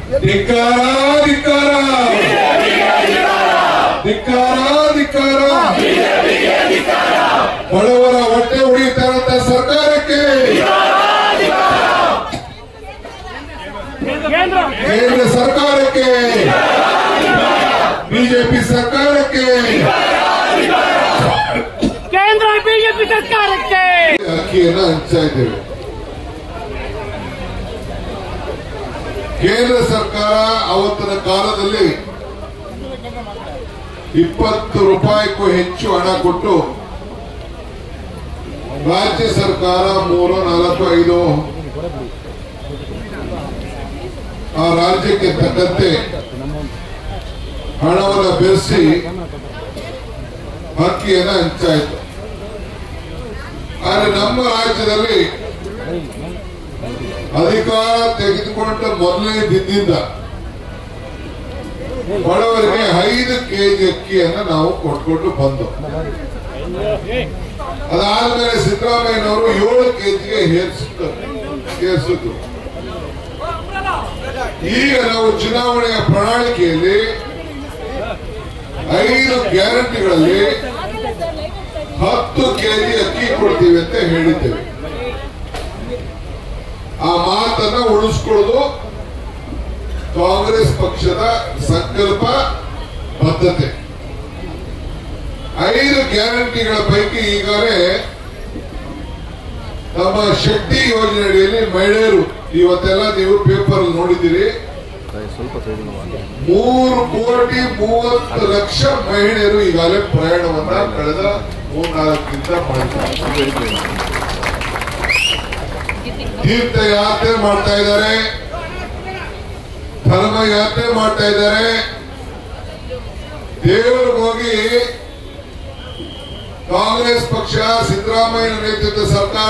ಧಿಕ್ಕಾರ ಧಿಕ್ಕಾರ ಧಿಕ್ಕಾರ ಧಿಕ್ಕಾರ ಬಡವರ ಹೊಟ್ಟೆ ಉಳಿತಾರಂತ ಸರ್ಕಾರಕ್ಕೆ ಕೇಂದ್ರ ಸರ್ಕಾರಕ್ಕೆ ಬಿಜೆಪಿ ಸರ್ಕಾರಕ್ಕೆ ಕೇಂದ್ರ ಬಿಜೆಪಿ ಸರ್ಕಾರಕ್ಕೆ ಅಕ್ಕಿಯನ್ನು ಹಂಚ್ತಾ ಇದ್ದೇವೆ. ಕೇಂದ್ರ ಸರ್ಕಾರ ಅವತ್ತಿನ ಕಾಲದಲ್ಲಿ 20 ರೂಪಾಯಿಗೂ ಹೆಚ್ಚು ಹಣ ಕೊಟ್ಟು ರಾಜ್ಯ ಸರ್ಕಾರ 3, 4, 5 ಆ ರಾಜ್ಯಕ್ಕೆ ತಕ್ಕಂತೆ ಹಣವನ್ನು ಬೆರೆಸಿ ಅಕ್ಕಿಯನ್ನು ಹಂಚಾಯಿತು. ಆದರೆ ನಮ್ಮ ರಾಜ್ಯದಲ್ಲಿ ಅಧಿಕಾರ ತೆಗೆದುಕೊಂಡ ಮೊದಲನೇ ದಿನದಿಂದ ಬಡವರಿಗೆ 5 ಕೆಜಿ ಅಕ್ಕಿಯನ್ನು ನಾವು ಕೊಟ್ಕೊಂಡು ಬಂದು, ಅದಾದ್ಮೇಲೆ ಸಿದ್ದರಾಮಯ್ಯನವರು 7 ಕೆಜಿಗೆ ಏರಿಸಿದ್ರು. ಈಗ ನಾವು ಚುನಾವಣೆಯ ಪ್ರಣಾಳಿಕೆಯಲ್ಲಿ 5 ಗ್ಯಾರಂಟಿಗಳಲ್ಲಿ 10 ಕೆಜಿ ಅಕ್ಕಿ ಕೊಡ್ತೀವಿ ಅಂತ ಹೇಳಿದ್ದೇವೆ. ಆ ಮಾತನ್ನ ಉಳಿಸ್ಕೊಳ್ಳೋದು ಕಾಂಗ್ರೆಸ್ ಪಕ್ಷದ ಸಂಕಲ್ಪ ಬದ್ಧತೆ. 5 ಗ್ಯಾರಂಟಿಗಳ ಪೈಕಿ ಈಗಾಗಲೇ ನಮ್ಮ ಶಕ್ತಿ ಯೋಜನೆ ಅಡಿಯಲ್ಲಿ ಮಹಿಳೆಯರು, ಇವತ್ತೆಲ್ಲ ನೀವು ಪೇಪರ್ ನೋಡಿದ್ದೀರಿ, 3,30,00,000 ಮಹಿಳೆಯರು ಈಗಾಗಲೇ ಪ್ರಯಾಣವನ್ನ ಕಳೆದ 3-4 ಮಾಡಿದ್ದಾರೆ. ತೀರ್ಥಯಾತ್ರೆ ಮಾಡ್ತಾ ಇದ್ದಾರೆ, ಧರ್ಮ ಯಾತ್ರೆ ಮಾಡ್ತಾ ಇದ್ದಾರೆ. ದೇವರಿಗೆ ಹೋಗಿ ಕಾಂಗ್ರೆಸ್ ಪಕ್ಷ ಸಿದ್ದರಾಮಯ್ಯ ನೇತೃತ್ವದ ಸರ್ಕಾರ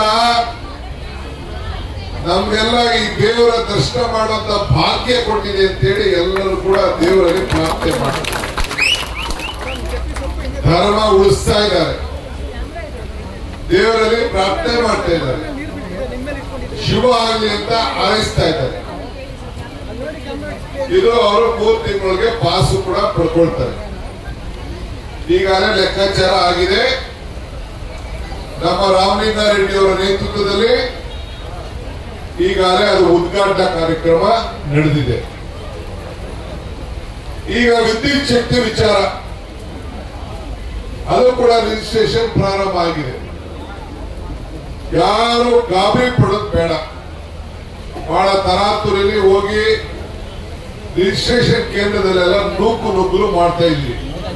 ನಮ್ಗೆಲ್ಲ ಈ ದೇವರ ದರ್ಶನ ಮಾಡುವಂತ ಭಾಗ್ಯ ಕೊಟ್ಟಿದೆ ಅಂತೇಳಿ ಎಲ್ಲರೂ ಕೂಡ ದೇವರಲ್ಲಿ ಪ್ರಾರ್ಥನೆ ಮಾಡ್ತಾರೆ, ಧರ್ಮ ಉಳಿಸ್ತಾ ಇದ್ದಾರೆ, ದೇವರಲ್ಲಿ ಪ್ರಾರ್ಥನೆ ಮಾಡ್ತಾ ಇದ್ದಾರೆ, ಶುಭ ಆಗಲಿ ಅಂತ ಹಾರೈಸ್ತಾ ಇದ್ದಾರೆ. ಇದು ಅವರು 3 ತಿಂಗಳಿಗೆ ಪಾಸು ಕೂಡ ಪಡ್ಕೊಳ್ತಾರೆ. ಈಗಾಗಲೇ ಲೆಕ್ಕಾಚಾರ ಆಗಿದೆ. ನಮ್ಮ ರಾಮಲಿಂಗಾರೆಡ್ಡಿ ಅವರ ನೇತೃತ್ವದಲ್ಲಿ ಈಗಾಗಲೇ ಅದು ಉದ್ಘಾಟನಾ ಕಾರ್ಯಕ್ರಮ ನಡೆದಿದೆ. ಈಗ ವಿದ್ಯುತ್ ಶಕ್ತಿ ವಿಚಾರ, ಅದು ಕೂಡ ರಿಜಿಸ್ಟ್ರೇಷನ್ ಪ್ರಾರಂಭ ಆಗಿದೆ. ಯಾರು ಗಾಬರಿ ಪಡೋದು ಬೇಡ. ಬಹಳ ತರಾತುರಿಯಲ್ಲಿ ಹೋಗಿ ರಿಜಿಸ್ಟ್ರೇಷನ್ ಕೇಂದ್ರದಲ್ಲೆಲ್ಲ ನುಗ್ಗಲು ಮಾಡ್ತಾ ಇದ್ವಿ.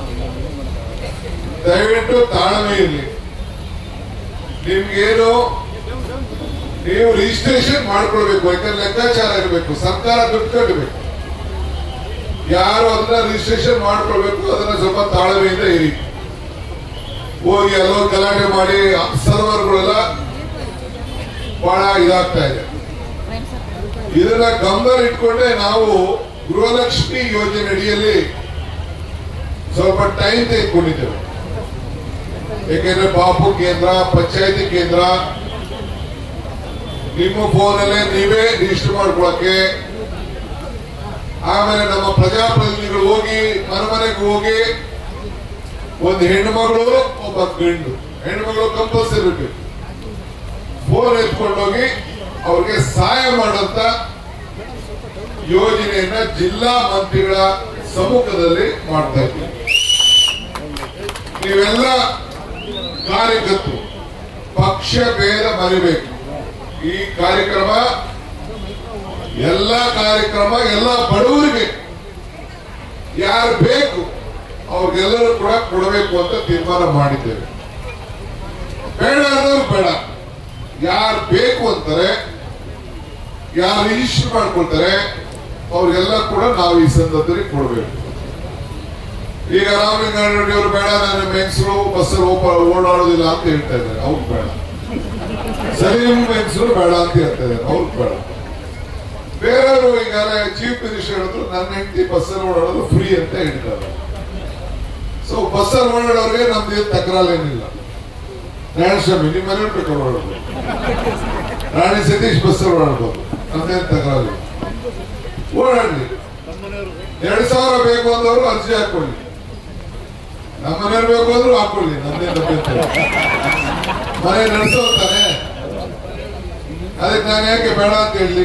ದಯವಿಟ್ಟು ತಾಳ್ಮೆ ಇರಲಿ. ನಿಮ್ಗೇನು ನೀವು ರಿಜಿಸ್ಟ್ರೇಷನ್ ಮಾಡ್ಕೊಳ್ಬೇಕು, ಯಾಕಂದ್ರೆ ಲೆಕ್ಕಾಚಾರ ಇರಬೇಕು, ಸರ್ಕಾರ ದುಡ್ಡು ಕಟ್ಟಬೇಕು. ಯಾರು ಅದನ್ನ ರಿಜಿಸ್ಟ್ರೇಷನ್ ಮಾಡ್ಕೊಳ್ಬೇಕು, ಅದನ್ನ ಸ್ವಲ್ಪ ತಾಳ್ಮೆಯಿಂದ ಇರಿ. ಹೋಗಿ ಎಲ್ಲೋ ಗಲಾಟೆ ಮಾಡಿ ಸರ್ವರ್ಗಳೆಲ್ಲ ಬಹಳ ಇದಾಗ್ತಾ ಇದೆ. ಇದನ್ನ ಗಮನದಲ್ಲಿ ಇಟ್ಕೊಂಡೆ ನಾವು ಗೃಹಲಕ್ಷ್ಮಿ ಯೋಜನೆ ಅಡಿಯಲ್ಲಿ ಸ್ವಲ್ಪ ಟೈಮ್ ತೆಗೆದುಕೊಂಡಿದ್ದೇವೆ. ಯಾಕೆಂದ್ರೆ ಬಾಪು ಕೇಂದ್ರ, ಪಂಚಾಯತಿ ಕೇಂದ್ರ, ನಿಮ್ಮ ಫೋನಲ್ಲೇ ನೀವೇ ರಿಜಿಸ್ಟರ್ ಮಾಡ್ಕೊಳಕ್ಕೆ, ಆಮೇಲೆ ನಮ್ಮ ಪ್ರಜಾಪ್ರತಿನಿಧಿಗಳು ಹೋಗಿ ಮನೆಗೆ ಹೋಗಿ ಒಂದು ಹೆಣ್ಣುಮಗಳು ಒಬ್ಬ ಗಂಡು, ಹೆಣ್ಣುಮಗಳು ಕಂಪಲ್ಸರಿ ಇರಬೇಕು, ಫೋನ್ ಎತ್ಕೊಂಡೋಗಿ ಅವ್ರಿಗೆ ಸಹಾಯ ಮಾಡಂತ ಯೋಜನೆಯನ್ನ ಜಿಲ್ಲಾ ಮಂತ್ರಿಗಳ ಸಮ್ಮುಖದಲ್ಲಿ ಮಾಡ್ತಾ ಇದ್ದೀವಿ. ನೀವೆಲ್ಲ ಕಾರ್ಯಕರ್ತರು ಪಕ್ಷ ಭೇದ ಮರಿಬೇಕು. ಈ ಕಾರ್ಯಕ್ರಮ ಎಲ್ಲ ಬಡವರಿಗೆ ಯಾರು ಬೇಕು ಅವ್ರಿಗೆಲ್ಲರೂ ಕೂಡ ಕೊಡಬೇಕು ಅಂತ ತೀರ್ಮಾನ ಮಾಡಿದ್ದೇವೆ. ಬೇಡ ಅನ್ನೋರು ಬೇಡ, ಯಾರು ಬೇಕು ಅಂತಾರೆ, ಯಾರು ರಿಜಿಸ್ಟರ್ ಮಾಡ್ಕೊಳ್ತಾರೆ ಅವ್ರಿಗೆಲ್ಲ ಕೂಡ ನಾವು ಈ ಸಂದರ್ಭದಲ್ಲಿ ಕೊಡಬೇಕು. ಈಗ ರಾಮಲಿಂಗಾರೆಡ್ಡಿ ಅವರು ಬೇಡ, ನಾನು ಮೆನ್ಸರು ಬಸ್ಸಲ್ಲಿ ಓಡಾಡೋದಿಲ್ಲ ಅಂತ ಹೇಳ್ತಾ ಇದ್ದಾರೆ, ಅವ್ರು ಬೇಡ. ಸಲೀಂ ಮೆನ್ಸರು ಬೇಡ ಅಂತ ಹೇಳ್ತಾ ಇದ್ದಾರೆ, ಅವ್ರು ಬೇಡ. ಬೇರೆಯವರು ಈಗ ಚೀಫ್ ಮಿನಿಸ್ಟರ್ ಹೇಳಿದ್ರು ನನ್ನ ಹೆಂಡತಿ ಬಸ್ಸಲ್ಲಿ ಓಡಾಡೋದು ಫ್ರೀ ಅಂತ ಹೇಳ್ತಾರೆ. ಸೊ ಬಸ್ಸಲ್ಲಿ ಓಡಾಡೋರಿಗೆ ನಮ್ದು ತಕರಾಲೇನಿಲ್ಲ. ನಾರಾಯಣಸ್ವಾಮಿ ನಿಮ್ಮ ಮನೆ ಬೇಕಾದ್ರೆ ಓಡಾಡ್ಬೋದು, ರಾಣಿ ಸತೀಶ್ ಬಸ್ಸಲ್ಲಿ ಓಡಾಡ್ಬೋದು, ನಮ್ದೇನು ತಕರಾಲಿ. ಓಡಾಡ್ಲಿ. 2,000 ಬೇಕು ಅಂದವರು ಅರ್ಜಿ ಹಾಕೊಳ್ಳಿ, ನಮ್ಮನೇರು ಬೇಕು ಅಂದ್ರು ಹಾಕೊಳ್ಳಿ, ನಮ್ದೇನು ಮನೆ ನಡೆಸೋತಾನೆ. ಅದಕ್ಕೆ ನಾನು ಯಾಕೆ ಬೇಡ ಅಂತ ಹೇಳಿ?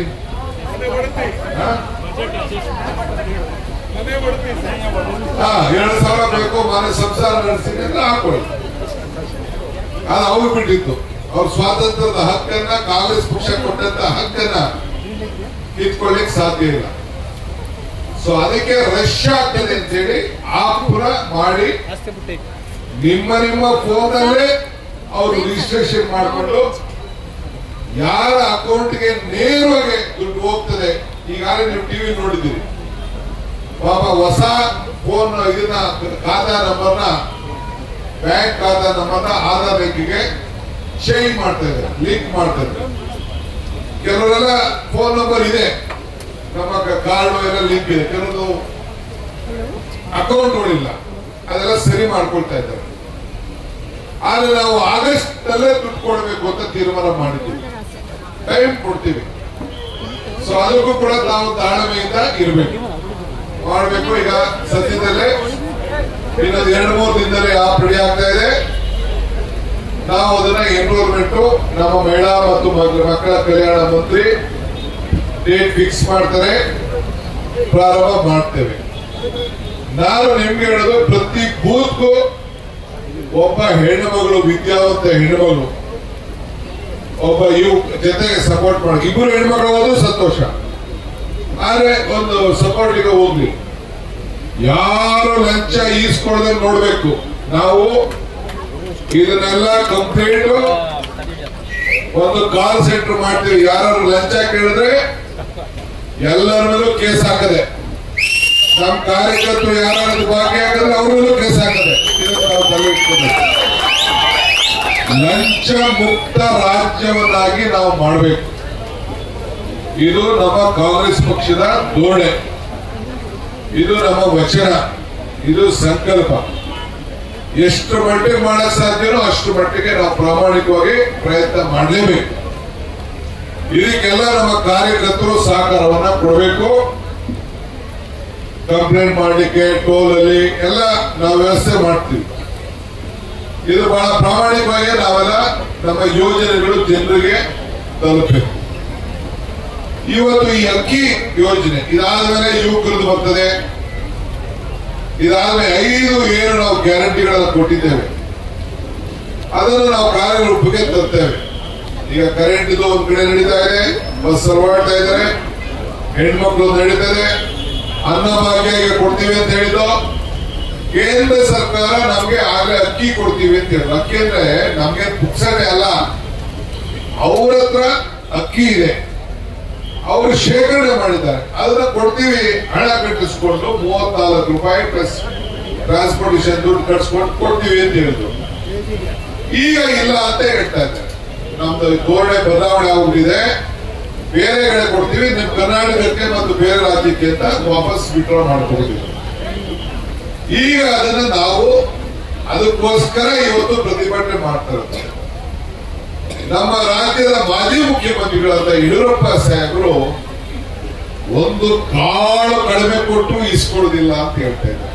2,000 ಬೇಕು ಮನೆ ಸಂಸಾರ ನಡೆಸ್ತೀನಿ ಅಂದ್ರೆ ಹಾಕೊಳ್ಳಿ. ಅದು ಅವ್ರು ಬಿಟ್ಟಿದ್ದು. ಅವ್ರ ಸ್ವಾತಂತ್ರ್ಯದ ಹಕ್ಕನ್ನ, ಕಾಂಗ್ರೆಸ್ ಪಕ್ಷ ಕೊಟ್ಟಂತ ಹಕ್ಕನ್ನ ಕಿತ್ಕೊಳ್ಳಿಕ್ ಸಾಧ್ಯ ಇಲ್ಲ. ಸೊ ಅದಕ್ಕೆ ರಶ್ ಆಗ್ತದೆ ಅಂತೇಳಿ ಆಪುರ ಮಾಡಿ ನಿಮ್ಮ ಫೋನಲ್ಲೇ ಅವರು ರಿಜಿಸ್ಟ್ರೇಷನ್ ಮಾಡಿಕೊಂಡು ಯಾರ ಅಕೌಂಟ್ಗೆ ನೇರವಾಗಿ ದುಡ್ಡು ಹೋಗ್ತದೆ. ಈಗಾಗಲೇ ನೀವು ಟಿವಿ ನೋಡಿದ್ದೀರಿ, ಪಾಪ ಹೊಸ ಫೋನ್ ಇದನ್ನ ಖಾತಾ ನಂಬರ್ನ, ಬ್ಯಾಂಕ್ ಖಾತಾ ನಂಬರ್ನ ಆಧಾರ್ ಬ್ಯಾಂಕಿಗೆ ಚೇಂಜ್ ಮಾಡ್ತಾ ಇದ್ದಾರೆ, ಲಿಂಕ್ ಮಾಡ್ತಾ ಇದ್ದಾರೆ. ಕೆಲವರೆಲ್ಲ ಫೋನ್ ನಂಬರ್ ಇದೆ, ನಮ್ಮ ಕಾರ್ಡ್ ಎಲ್ಲ ಲಿಂಕ್ ಇದೆ, ಕೆಲವರು ಅಕೌಂಟ್ಗಳಿಲ್ಲ, ಅದೆಲ್ಲ ಸರಿ ಮಾಡ್ಕೊಳ್ತಾ ಇದ್ದಾರೆ. ಆದ್ರೆ ನಾವು ಆಗಸ್ಟ್ ಅಲ್ಲೇ ದುಡ್ಡು ಕೊಡಬೇಕು ಅಂತ ತೀರ್ಮಾನ ಮಾಡಿದ್ದೀವಿ, ಟೈಮ್ ಕೊಡ್ತೀವಿ. ಸೊ ಅದಕ್ಕೂ ಕೂಡ ನಾವು ತಾಳ್ಮೆಯಿಂದ ಇರಬೇಕು, ಮಾಡಬೇಕು. ಈಗ ಸದ್ಯದಲ್ಲೇ ಇನ್ನೊಂದು 2-3 ದಿನದಲ್ಲಿ ಆಪ್ ರೆಡಿ ಆಗ್ತಾ ಇದೆ. ನಾವು ಅದನ್ನ ಎನ್ರೋಲ್ಮೆಂಟ್ ನಮ್ಮ ಮಹಿಳಾ ಮತ್ತು ಮಕ್ಕಳ ಕಲ್ಯಾಣ ಮಂತ್ರಿ ಡೇಟ್ ಫಿಕ್ಸ್ ಮಾಡ್ತಾರೆ, ಪ್ರಾರಂಭ ಮಾಡ್ತೇವೆ. ನಾನು ನಿಮ್ಗೆ ಹೇಳೋದು, ಪ್ರತಿ ಬೂತ್ಗೂ ಒಬ್ಬ ಹೆಣ್ಣುಮಗಳು, ವಿದ್ಯಾವಂತ ಹೆಣ್ಣುಮಗಳು ಒಬ್ಬ ಜೊತೆಗೆ ಸಪೋರ್ಟ್ ಮಾಡಿ. 2 ಹೆಣ್ಮಕ್ಳು ಹೋದ್ರು ಸಂತೋಷ, ಆದ್ರೆ ಒಂದು ಸಪೋರ್ಟಿಗೆ ಹೋಗ್ಲಿ. ಯಾರು ಲಂಚ ಈಸ್ಕೊಳ್ಳದೆ ನೋಡ್ಬೇಕು. ನಾವು ಇದನ್ನೆಲ್ಲ ಕಂಪ್ಲೀಟ್ ಒಂದು ಕಾಲ್ ಸೆಂಟರ್ ಮಾಡ್ತೀವಿ. ಯಾರು ಲಂಚ ಕೇಳಿದ್ರೆ ಎಲ್ಲರ ಮೇಲೂ ಕೇಸ್ ಹಾಕದೆ, ನಮ್ಮ ಕಾರ್ಯಕರ್ತರು ಯಾರು ಭಾಗಿಯಾಗಿದ್ರೆ ಅವ್ರ ಮೇಲೂ ಕೇಸ್ ಹಾಕದೆ. ಲಂಚ ಮುಕ್ತ ರಾಜ್ಯವನ್ನಾಗಿ ನಾವು ಮಾಡಬೇಕು. ಇದು ನಮ್ಮ ಕಾಂಗ್ರೆಸ್ ಪಕ್ಷದ ಧೋರಣೆ, ಇದು ನಮ್ಮ ವಚನ, ಇದು ಸಂಕಲ್ಪ. ಎಷ್ಟು ಮಟ್ಟಿಗೆ ಮಾಡಕ್ ಸಾಧ್ಯನೋ ಅಷ್ಟು ಮಟ್ಟಿಗೆ ನಾವು ಪ್ರಾಮಾಣಿಕವಾಗಿ ಪ್ರಯತ್ನ ಮಾಡಲೇಬೇಕು. ಇದಕ್ಕೆಲ್ಲ ನಮ್ಮ ಕಾರ್ಯಕರ್ತರು ಸಹಕಾರವನ್ನ ಕೊಡಬೇಕು. ಕಂಪ್ಲೇಂಟ್ ಮಾಡಲಿಕ್ಕೆ ಟೋಲ್ ಅಲ್ಲಿ ಎಲ್ಲ ನಾವು ವ್ಯವಸ್ಥೆ ಮಾಡ್ತೀವಿ. ಇದು ಬಹಳ ಪ್ರಾಮಾಣಿಕವಾಗಿ ನಾವೆಲ್ಲ ನಮ್ಮ ಯೋಜನೆಗಳು ಜನರಿಗೆ ತಲುಪಬೇಕು. ಇವತ್ತು ಈ ಅಕ್ಕಿ ಯೋಜನೆ ಇದಾದ್ಮೇಲೆ ಯುವಕರದ್ದು ಬರ್ತದೆ. ಇದಾದ್ಮೇಲೆ 5 ಏನು ನಾವು ಗ್ಯಾರಂಟಿಗಳನ್ನು ಕೊಟ್ಟಿದ್ದೇವೆ, ಅದನ್ನು ನಾವು ಕಾರ್ಯರೂಪಕ್ಕೆ ತರ್ತೇವೆ. ಈಗ ಕರೆಂಟ್ ಇದು ಒಂದ್ ಕಡೆ ನಡೀತಾ ಇದೆ, ಬಸ್ ಓಡಾಡ್ತಾ ಇದ್ದಾರೆ, ಹೆಣ್ಮಕ್ಳು ನಡೀತದೆ, ಅನ್ನಭಾಗ್ಯ ಈಗ ಕೊಡ್ತೀವಿ ಅಂತ ಹೇಳಿದ್ದು. ಕೇಂದ್ರ ಸರ್ಕಾರ ನಮ್ಗೆ ಆಗ್ಲೇ ಅಕ್ಕಿ ಕೊಡ್ತೀವಿ ಅಂತ ಹೇಳಿದ್ರು. ಅಕ್ಕಿ ಅಂದ್ರೆ ನಮ್ಗೆ ಪುಕ್ಸನೆ ಅಲ್ಲ, ಅವ್ರ ಹತ್ರ ಅಕ್ಕಿ ಇದೆ, ಅವರು ಶೇಖರಣೆ ಮಾಡಿದ್ದಾರೆ, ಅದನ್ನ ಕೊಡ್ತೀವಿ, ಹಣ ಕಟ್ಟಿಸ್ಕೊಂಡು 34 ರೂಪಾಯಿ ಪ್ಲಸ್ ಟ್ರಾನ್ಸ್ಪೋರ್ಟೇಷನ್ ದುಡ್ಡು ಕಟ್ಸ್ಕೊಂಡು ಕೊಡ್ತೀವಿ ಅಂತ ಹೇಳಿದ್ರು. ಈಗ ಇಲ್ಲ ಅಂತ ಹೇಳ್ತಾ ಇದ್ದಾರೆ. ನಮ್ದು ಧೋರಣೆ ಬದಲಾವಣೆ ಆಗ್ಬಿಟ್ಟಿದೆ, ಬೇರೆ ಕಡೆ ಕೊಡ್ತೀವಿ, ನಿಮ್ ಕರ್ನಾಟಕಕ್ಕೆ ಮತ್ತು ಬೇರೆ ರಾಜ್ಯಕ್ಕೆ ಅಂತ ವಾಪಸ್ ವಿಡ್ರಾ ಮಾಡ್ಕೊಡ್ತೀವಿ. ಈಗ ಅದನ್ನ ನಾವು ಅದಕ್ಕೋಸ್ಕರ ಇವತ್ತು ಪ್ರತಿಭಟನೆ ಮಾಡ್ತಾ ಇರ್ತಾರೆ. ನಮ್ಮ ರಾಜ್ಯದ ಮಾಜಿ ಮುಖ್ಯಮಂತ್ರಿಗಳಾದ ಯಡಿಯೂರಪ್ಪ ಸಾಹೇಬರು ಒಂದು ಕಾಳು ಕಡಿಮೆ ಕೊಟ್ಟು ಇಸ್ಕೊಳ್ಳೋದಿಲ್ಲ ಅಂತ ಹೇಳ್ತಾ ಇದ್ದಾರೆ.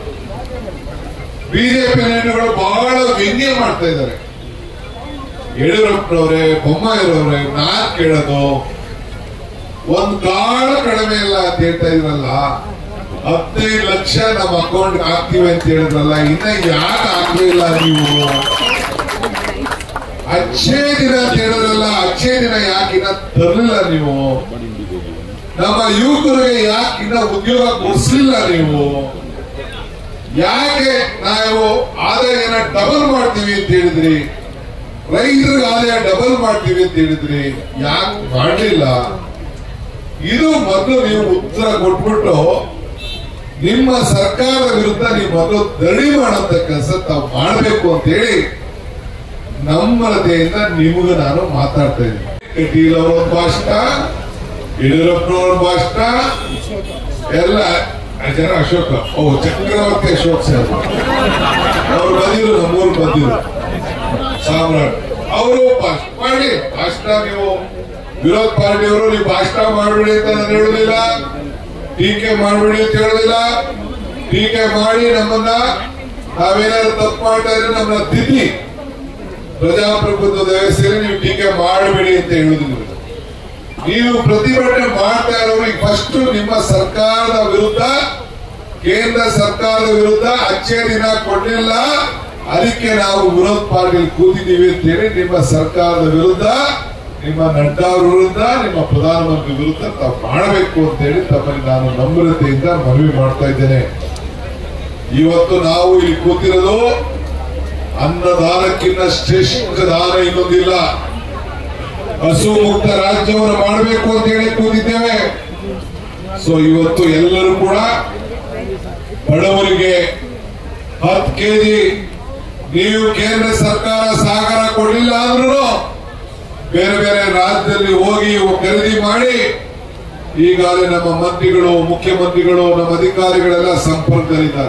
ಬಿಜೆಪಿ ನಾಯಕರು ಬಹಳ ವ್ಯಂಗ್ಯ ಮಾಡ್ತಾ ಇದ್ದಾರೆ. ಯಡಿಯೂರಪ್ಪನವರೇ, ಬೊಮ್ಮಾಯಿರವ್ರೆ, ನಾನ್ ಕೇಳೋದು ಒಂದು ಕಾಳು ಕಡಿಮೆ ಇಲ್ಲ ಅಂತ ಹೇಳ್ತಾ ಇದ್ರಲ್ಲ, 15 ಲಕ್ಷ ನಮ್ಮ ಅಕೌಂಟ್ ಹಾಕ್ತೀವಿ ಅಂತ ಹೇಳಿದ್ರಲ್ಲ, ಇನ್ನ ಯಾಕೆ ಹಾಕ್ಲಿಲ್ಲ ನೀವು? ಅಚ್ಚೇ ದಿನ ಅಂತ ಹೇಳಿದ್ರಲ್ಲ, ಅಚ್ಚೇ ದಿನ ಯಾಕಿನ್ನ ತರಲಿಲ್ಲ ನೀವು? ನಮ್ಮ ಯುವಕರಿಗೆ ಯಾಕಿನ್ನ ಉದ್ಯೋಗ ಕೊಡಿಸ್ಲಿಲ್ಲ ನೀವು? ಯಾಕೆ ನಾವು ಆದಾಯನ ಡಬಲ್ ಮಾಡ್ತೀವಿ ಅಂತ ಹೇಳಿದ್ರಿ, ರೈತರಿಗೆ ಆದಾಯ ಡಬಲ್ ಮಾಡ್ತೀವಿ ಅಂತ ಹೇಳಿದ್ರಿ, ಯಾಕೆ ಮಾಡಲಿಲ್ಲ? ಇದು ಮೊದಲು ನೀವು ಉತ್ತರ ಕೊಟ್ಬಿಟ್ಟು ನಿಮ್ಮ ಸರ್ಕಾರದ ವಿರುದ್ಧ ನೀವು ಮೊದಲು ದಡಿ ಮಾಡಂತ ಕೆಲಸ ತಾವು ಮಾಡಬೇಕು ಅಂತ ಹೇಳಿ ನಮ್ಮತೆಯಿಂದ ನಿಮಗೂ ನಾನು ಮಾತಾಡ್ತಾ ಇದ್ದೀನಿ. ಕಟೀಲ್ ಅವರ ಭಾಷಣ, ಯಡಿಯೂರಪ್ಪನವರ ಭಾಷಣ ಎಲ್ಲ ಜನ, ಅಶೋಕ ಚಕ್ರವರ್ತಿ ಅಶೋಕ್ ಸಾಹೇಬ್ ಅವ್ರು ಬಂದಿದ್ರು, ನಮ್ಮೂರು ಬಂದಿದ್ರು, ಸಾಮ್ರಾಟ್ ಅವರು ಭಾಷಣ ಮಾಡಿ. ಭಾಷಣ ನೀವು ವಿರೋಧ ಪಾರ್ಟಿಯವರು ನೀವು ಭಾಷಣ ಮಾಡಬೇಡಿ ಅಂತ ನಾನು ಹೇಳುದಿಲ್ಲ, ಟೀಕೆ ಮಾಡಬೇಡಿ ಅಂತ ಹೇಳುದಿಲ್ಲ. ಟೀಕೆ ಮಾಡಿ ನಮ್ಮನ್ನ ನಾವೇನಾದ್ರು ತಪ್ಪು ಮಾಡ್ತಾ ಇದ್ರೆ ನಮ್ಮನ್ನ ತಿದ್ದಿ ಪ್ರಜಾಪ್ರಭುತ್ವದ ವ್ಯವಸ್ಥೆಯಲ್ಲಿ ನೀವು ಟೀಕೆ ಮಾಡಬೇಡಿ ಅಂತ ಹೇಳುದಿಲ್ಲ. ನೀವು ಪ್ರತಿಭಟನೆ ಮಾಡ್ತಾ ಇರೋರಿಗೆ ಫಸ್ಟ್ ನಿಮ್ಮ ಸರ್ಕಾರದ ವಿರುದ್ಧ, ಕೇಂದ್ರ ಸರ್ಕಾರದ ವಿರುದ್ಧ ಅಚ್ಚೇ ದಿನ ಕೊಡಲಿಲ್ಲ, ಅದಕ್ಕೆ ನಾವು ವಿರೋಧ ಪಾರ್ಟಿಯಲ್ಲಿ ಕೂತಿದ್ದೀವಿ ಅಂತ ಹೇಳಿ ನಿಮ್ಮ ಸರ್ಕಾರದ ವಿರುದ್ಧ, ನಿಮ್ಮ ನಡ್ಡಾ ವಿರುದ್ಧ, ನಿಮ್ಮ ಪ್ರಧಾನಮಂತ್ರಿ ವಿರುದ್ಧ ತಾವು ಮಾಡಬೇಕು ಅಂತ ಹೇಳಿ ತಮ್ಮಲ್ಲಿ ನಾನು ನಮ್ರತೆಯಿಂದ ಮನವಿ ಮಾಡ್ತಾ ಇದ್ದೇನೆ. ಇವತ್ತು ನಾವು ಇಲ್ಲಿ ಕೂತಿರೋದು ಅನ್ನದಾನಕ್ಕಿಂತ ಶ್ರೇಷ್ಠ ದಾನ ಇನ್ನೊಂದಿಲ್ಲ. ಹಸು ಮುಕ್ತ ರಾಜ್ಯವನ್ನು ಮಾಡಬೇಕು ಅಂತ ಹೇಳಿ ಕೂತಿದ್ದೇವೆ. ಸೊ ಇವತ್ತು ಎಲ್ಲರೂ ಕೂಡ ಬಡವರಿಗೆ 10 ಕೆಜಿ ನೀವು ಕೇಂದ್ರ ಸರ್ಕಾರ ಸಹಕಾರ ಕೊಡಲಿಲ್ಲ ಅಂದ್ರೂ ಬೇರೆ ಬೇರೆ ರಾಜ್ಯದಲ್ಲಿ ಹೋಗಿ ಖರೀದಿ ಮಾಡಿ ಈಗಾಗಲೇ ನಮ್ಮ ಮಂತ್ರಿಗಳು, ಮುಖ್ಯಮಂತ್ರಿಗಳು, ನಮ್ಮ ಅಧಿಕಾರಿಗಳೆಲ್ಲ ಸಂಪರ್ಕದಲ್ಲಿದ್ದಾರೆ.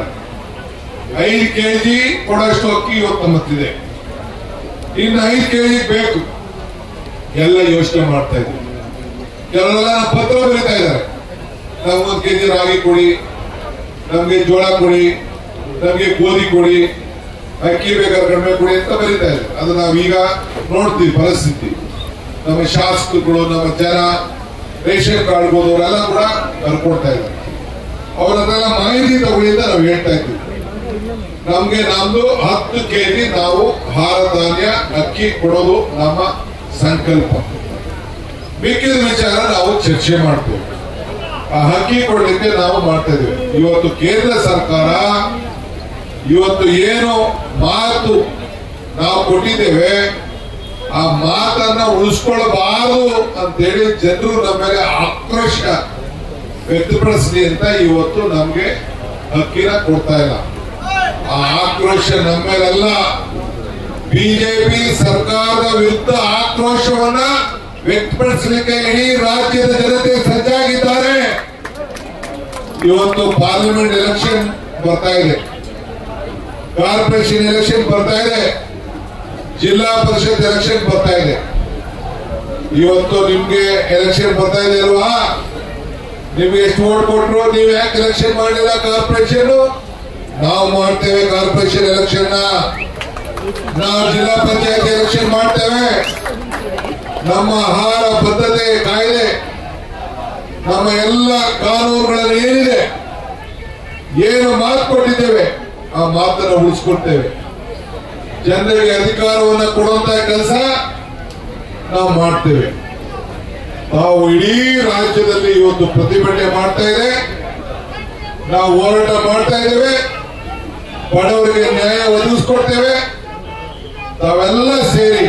5 ಕೆಜಿ ಕೊಡೋಷ್ಟು ಅಕ್ಕಿ ಇವತ್ತು ನಮ್ಮತ್ತಿದೆ, ಇನ್ನು 5 ಕೆಜಿ ಬೇಕು. ಎಲ್ಲ ಯೋಚನೆ ಮಾಡ್ತಾ ಇದ್ದೀವಿ. ಕೆಲವೆಲ್ಲ ಪತ್ರ ಬರೀತಾ ಇದ್ದಾರೆ, ನಮ್ಗೊಂದು ಕೆಜಿ ರಾಗಿ ಕೊಡಿ, ನಮ್ಗೆ ಜೋಳ ಕೊಡಿ, ನಮ್ಗೆ ಗೋಧಿ ಕೊಡಿ, ಅಕ್ಕಿ ಬೇಕಾದ್ರೆ ಕಡಿಮೆ ಕೊಡಿ ಅಂತ ಬರೀತಾ ಇದ್ದಾರೆ. ಅದು ನಾವೀಗ ನೋಡ್ತೀವಿ ಪರಿಸ್ಥಿತಿ. ನಮ್ಮ ಶಾಸಕರು, ನಮ್ಮ ಜನ, ರೇಷನ್ ಕಾರ್ಡ್ ಹೋದವರೆಲ್ಲ ಕೂಡ ಬರ್ಕೊಡ್ತಾ ಇದ್ದಾರೆ. ಅವರನ್ನೆಲ್ಲ ಮಾಹಿತಿ ತಗೊಳ್ಳಿ ಅಂತ ನಾವು ಹೇಳ್ತಾ ಇದ್ದೀವಿ. ನಮ್ಗೆ ನಮ್ದು 10 ಕೆಜಿ ನಾವು ಆಹಾರ ಧಾನ್ಯ ಅಕ್ಕಿ ಕೊಡೋದು ನಮ್ಮ ಸಂಕಲ್ಪ. ಮಿಕ್ಕಿದ ವಿಚಾರ ನಾವು ಚರ್ಚೆ ಮಾಡ್ತೇವೆ. ಆ ಅಕ್ಕಿ ಕೊಡ್ಲಿಕ್ಕೆ ನಾವು ಮಾಡ್ತಾ ಇದ್ದೇವೆ. ಇವತ್ತು ಕೇಂದ್ರ ಸರ್ಕಾರ ಇವತ್ತು ಏನು ಮಾತು ನಾವು ಕೊಟ್ಟಿದ್ದೇವೆ ಆ ಮಾತನ್ನ ಉಳಿಸ್ಕೊಳ್ಬಾರದು ಅಂತೇಳಿ ಜನರು ನಮ್ಮ ಮೇಲೆ ಆಕ್ರೋಶ ವ್ಯಕ್ತಪಡಿಸಲಿ ಅಂತ ಇವತ್ತು ನಮ್ಗೆ ಅಕ್ಕಿನ ಕೊಡ್ತಾ ಇಲ್ಲ. ಆ ಆಕ್ರೋಶ ನಮ್ಮ ಮೇಲೆಲ್ಲ, ಬಿಜೆಪಿ ಸರ್ಕಾರದ ವಿರುದ್ಧ ಆಕ್ರೋಶವನ್ನ ವ್ಯಕ್ತಪಡಿಸಲಿಕ್ಕೆ ಇಡೀ ರಾಜ್ಯದ ಜನತೆ ಸಜ್ಜಾಗಿದ್ದಾರೆ. ಇವತ್ತು ಪಾರ್ಲಿಮೆಂಟ್ ಎಲೆಕ್ಷನ್ ಬರ್ತಾ ಇದೆ, ಕಾರ್ಪೊರೇಷನ್ ಎಲೆಕ್ಷನ್ ಬರ್ತಾ ಇದೆ, ಜಿಲ್ಲಾ ಪರಿಷತ್ ಎಲೆಕ್ಷನ್ ಬರ್ತಾ ಇದೆ. ಇವತ್ತು ನಿಮ್ಗೆ ಎಲೆಕ್ಷನ್ ಬರ್ತಾ ಇದೆ ಅಲ್ವಾ? ನಿಮ್ಗೆ ಎಷ್ಟು ವೋಟ್ ಕೊಟ್ಟರು, ನೀವು ಯಾಕೆ ಎಲೆಕ್ಷನ್ ಮಾಡಿಲ್ಲ? ಕಾರ್ಪೊರೇಷನ್ ನಾವು ಮಾಡ್ತೇವೆ. ಕಾರ್ಪೊರೇಷನ್ ಎಲೆಕ್ಷನ್ ನಾವು ಜಿಲ್ಲಾ ಪಂಚಾಯತ್ ಎಲೆಕ್ಷನ್ ಮಾಡ್ತೇವೆ. ನಮ್ಮ ಆಹಾರ ಭದ್ರತೆ ಕಾಯ್ದೆ, ನಮ್ಮ ಎಲ್ಲ ಕಾನೂನುಗಳಲ್ಲಿ ಏನಿದೆ, ಏನು ಮಾತು ಕೊಟ್ಟಿದ್ದೇವೆ ಆ ಮಾತನ್ನು ಉಳಿಸ್ಕೊಳ್ತೇವೆ. ಜನರಿಗೆ ಅಧಿಕಾರವನ್ನು ಕೊಡುವಂತಹ ಕೆಲಸ ನಾವು ಮಾಡ್ತೇವೆ. ನಾವು ಇಡೀ ರಾಜ್ಯದಲ್ಲಿ ಇವತ್ತು ಪ್ರತಿಭಟನೆ ಮಾಡ್ತಾ ಇದೆ, ನಾವು ಹೋರಾಟ ಮಾಡ್ತಾ ಇದ್ದೇವೆ, ಬಡವರಿಗೆ ನ್ಯಾಯ ಒದಗಿಸ್ಕೊಡ್ತೇವೆ. ತಾವೆಲ್ಲ ಸೇರಿ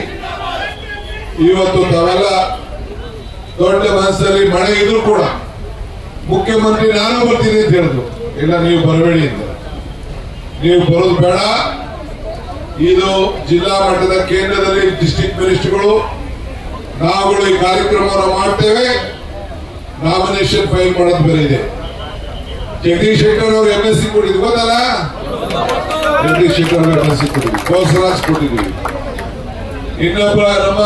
ಇವತ್ತು ತಾವೆಲ್ಲ ದೊಡ್ಡ ಮನಸ್ಸಲ್ಲಿ ಮಳೆ ಇದ್ರು ಕೂಡ ಮುಖ್ಯಮಂತ್ರಿ ನಾನು ಬರ್ತೀನಿ ಅಂತ ಹೇಳಿದ್ರು. ಇಲ್ಲ, ನೀವು ಬರಬೇಡಿ ಅಂತ. ನೀವು ಬರೋದು ಬೇಡ. ಇದು ಜಿಲ್ಲಾ ಮಟ್ಟದ ಕೇಂದ್ರದಲ್ಲಿ ಡಿಸ್ಟ್ರಿಕ್ಟ್ ಮಿನಿಸ್ಟರ್ಗಳು ನಾವುಗಳು ಈ ಕಾರ್ಯಕ್ರಮವನ್ನು ಮಾಡ್ತೇವೆ. ನಾಮಿನೇಷನ್ ಫೈಲ್ ಮಾಡೋದು ಬೇರೆ ಇದೆ. ಜಗದೀಶ್ ಶೆಟ್ಟರ್ ಅವರು MSc ಕೊಟ್ಟಿದ್ವಿ, ಗೊತ್ತಲ್ಲ? ಜಗದೀಶ್ ಶೆಟ್ಟರ್ ಅವರು MSc ಕೊಟ್ಟಿದ್ವಿ, ಬೋಸರಾಜ್ ಕೊಟ್ಟಿದ್ವಿ. ಇನ್ನೊಬ್ಬ ನಮ್ಮ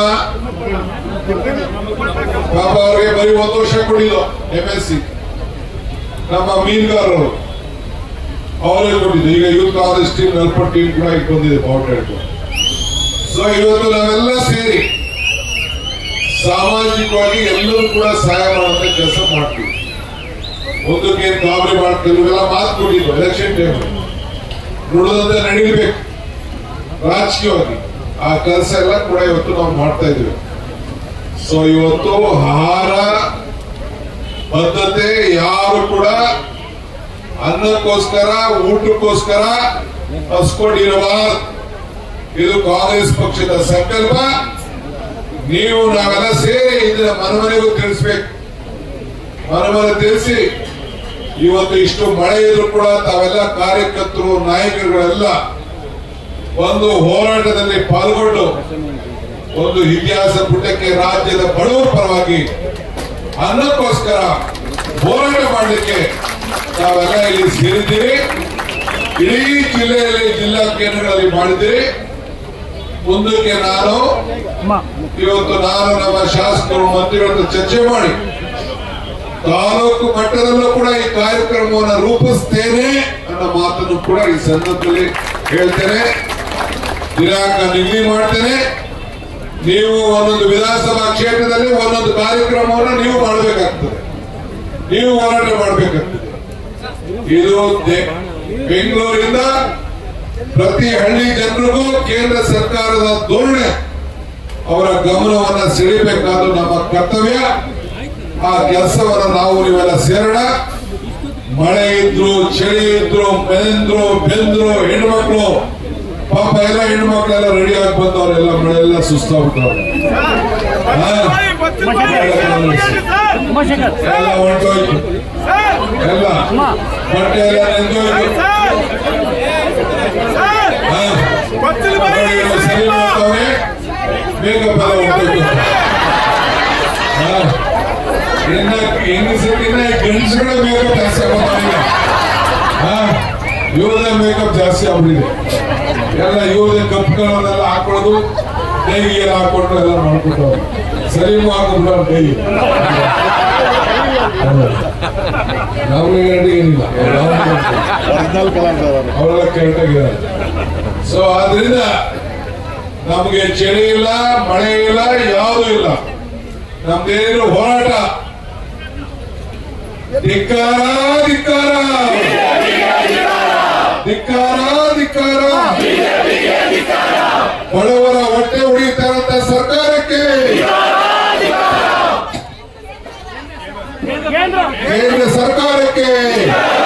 ಪಾಪ ಅವರಿಗೆ ಬರೀ 1 ವರ್ಷ ಕೊಟ್ಟಿದ್ದು MSc, ನಮ್ಮ ಮೀನುಗಾರರು ಅವರೇ ಕೊಟ್ಟಿದ್ದು. ಈಗ ಯೂತ್ ಕಾಂಗ್ರೆಸ್ ಟೀಮ್ ನಲ್ಪಟ್ಟು ಟೀಮ್ ಕೂಡ ಈಗ ಬಂದಿದೆ ಬಾವುಟ. ಸೊ ಇವತ್ತು ನಾವೆಲ್ಲ ಸೇರಿ ಸಾಮಾಜಿಕವಾಗಿ ಎಲ್ಲರೂ ಕೂಡ ಸಹಾಯ ಮಾಡುವಂತ ಕೆಲಸ ಮಾಡ್ತೀವಿ. ಒಂದಕ್ಕೆ ಗಾಬರಿ ಮಾಡ್ತೀವಿ. ಇವೆಲ್ಲ ಮಾತು ಕೊಟ್ಟಿದ್ದು ಎಲೆಕ್ಷನ್ ಟೈಮ್ ನುಡಿದಂತೆ ನಡೀಬೇಕು ರಾಜಕೀಯವಾಗಿ. ಆ ಕೆಲಸ ಎಲ್ಲ ಕೂಡ ಇವತ್ತು ನಾವು ಮಾಡ್ತಾ ಇದ್ದೀವಿ. ಸೊ ಇವತ್ತು ಆಹಾರ ಭದ್ರತೆ ಯಾರು ಕೂಡ ಅನ್ನಕ್ಕೋಸ್ಕರ, ಊಟಕ್ಕೋಸ್ಕರ ಹಸ್ಕೊಂಡಿರಬಾರದು. ಇದು ಕಾಂಗ್ರೆಸ್ ಪಕ್ಷದ ಸಂಕಲ್ಪ. ನೀವು ನಾವೆಲ್ಲ ಸೇರಿ ಇದನ್ನ ಮನಮನೆಗೂ ತಿಳಿಸ್ಬೇಕು. ಮನಮನೆ ತಿಳಿಸಿ ಇವತ್ತು ಇಷ್ಟು ಮಳೆ ಇದ್ರು ಕೂಡ ತಾವೆಲ್ಲ ಕಾರ್ಯಕರ್ತರು, ನಾಯಕರುಗಳೆಲ್ಲ ಒಂದು ಹೋರಾಟದಲ್ಲಿ ಪಾಲ್ಗೊಂಡು ಒಂದು ಇತಿಹಾಸ ಪುಟಕ್ಕೆ ರಾಜ್ಯದ ಬಡವರ ಪರವಾಗಿ ಅನ್ನಕ್ಕೋಸ್ಕರ ಹೋರಾಟ ಮಾಡಲಿಕ್ಕೆ ನಾವೆಲ್ಲ ಇಲ್ಲಿ ಸೇರಿದ್ದೀರಿ. ಇಡೀ ಜಿಲ್ಲೆಯಲ್ಲಿ ಜಿಲ್ಲಾ ಕೇಂದ್ರಗಳಲ್ಲಿ ಮಾಡಿದ್ದೀರಿ. ಮುಂದಕ್ಕೆ ನಾನು ಇವತ್ತು ನಮ್ಮ ಶಾಸಕರು ಮಂತ್ರಿಗಳ ಚರ್ಚೆ ಮಾಡಿ ತಾಲೂಕು ಮಟ್ಟದಲ್ಲೂ ಕೂಡ ಈ ಕಾರ್ಯಕ್ರಮವನ್ನು ರೂಪಿಸ್ತೇನೆ ಅನ್ನೋ ಮಾತನ್ನು ಕೂಡ ಈ ಸಂದರ್ಭದಲ್ಲಿ ಹೇಳ್ತೇನೆ. ದಿನಾಂಕ ನಿಗದಿ ಮಾಡ್ತೇನೆ. ನೀವು ಒಂದೊಂದು ವಿಧಾನಸಭಾ ಕ್ಷೇತ್ರದಲ್ಲಿ ಒಂದೊಂದು ಕಾರ್ಯಕ್ರಮವನ್ನು ನೀವು ಮಾಡಬೇಕಾಗ್ತದೆ, ನೀವು ಹೋರಾಟ ಮಾಡಬೇಕಾಗ್ತದೆ. ಇದು ಬೆಂಗಳೂರಿಂದ ಪ್ರತಿ ಹಳ್ಳಿ ಜನರಿಗೂ ಕೇಂದ್ರ ಸರ್ಕಾರದ ಧೋರಣೆ ಅವರ ಗಮನವನ್ನು ಸೆಳೆಯಬೇಕಾದ ನಮ್ಮ ಕರ್ತವ್ಯ. ಆ ಕೆಲಸವನ್ನು ನಾವು ನೀವೆಲ್ಲ ಸೇರೋಣ. ಮಳೆ ಇದ್ರು, ಚಳಿ ಇದ್ರು, ಬೆಂದ್ರು ಹೆಣ್ಮಕ್ಳು ಪಾಪ ಎಲ್ಲ ಹೆಣ್ಮಕ್ಳೆಲ್ಲ ರೆಡಿ ಆಗಿ ಬಂದವರೆಲ್ಲ ಮಳೆಲ್ಲ ಸುಸ್ತಾಗ್ಬಿಟ್ಟವ್ರೆ, ಎಲ್ಲ ಹೊಂಟೋಯ್ತು, ಎಲ್ಲ ಬಟ್ಟೆ ಎಲ್ಲ ನೆಂದೋಯ್ತು, ಸರಿ ಮಾಡ್ತಾವೆ, ಮೇಕಪ್ ಎಲ್ಲ ಹೊಂಟೋಯ್ತು. ಹೆಂಗಸರಿಗಿನ್ನ ಗಂಡಸಗಳ ಮೇಕಪ್ ಜಾಸ್ತಿ ಆಗೋದಿಲ್ಲ, ಯುವದ ಮೇಕಪ್ ಜಾಸ್ತಿ ಆಗ್ಬಿಟ್ಟಿದೆ. ಎಲ್ಲ ಯುವದ ಕಪ್ಗಳನ್ನೆಲ್ಲ ಹಾಕೊಳ್ಳೋದು, ಡೈಗೆ ಎಲ್ಲ ಹಾಕೊಂಡು ಎಲ್ಲ ಮಾಡ್ಕೊಟ್ಟು ಸರಿ ಮಾಡ್ಕೊಂಡ್ರ ಡೈಗೆ ನಮ್ಗೆ ಏನಿಲ್ಲ, ಅವರೆಲ್ಲ ಕರೆಕ್ಟಾಗಿದ್ದಾರೆ. ಸೊ ಆದ್ರಿಂದ ನಮ್ಗೆ ಚಳಿ ಇಲ್ಲ, ಮಳೆ ಇಲ್ಲ, ಯಾವುದೂ ಇಲ್ಲ. ನಮ್ದೇನು ಹೋರಾಟ ಧಿಕ್ಕಾರ ಧಿಕ್ಕಾರ ಧಿಕ್ಕಾರ ಧಿಕ್ಕಾರ, ಬಡವರ ಹೊಟ್ಟೆ ಉಳಿತಾರಂತ ಸರ್ಕಾರಕ್ಕೆ, ಕೇಂದ್ರ ಸರ್ಕಾರಕ್ಕೆ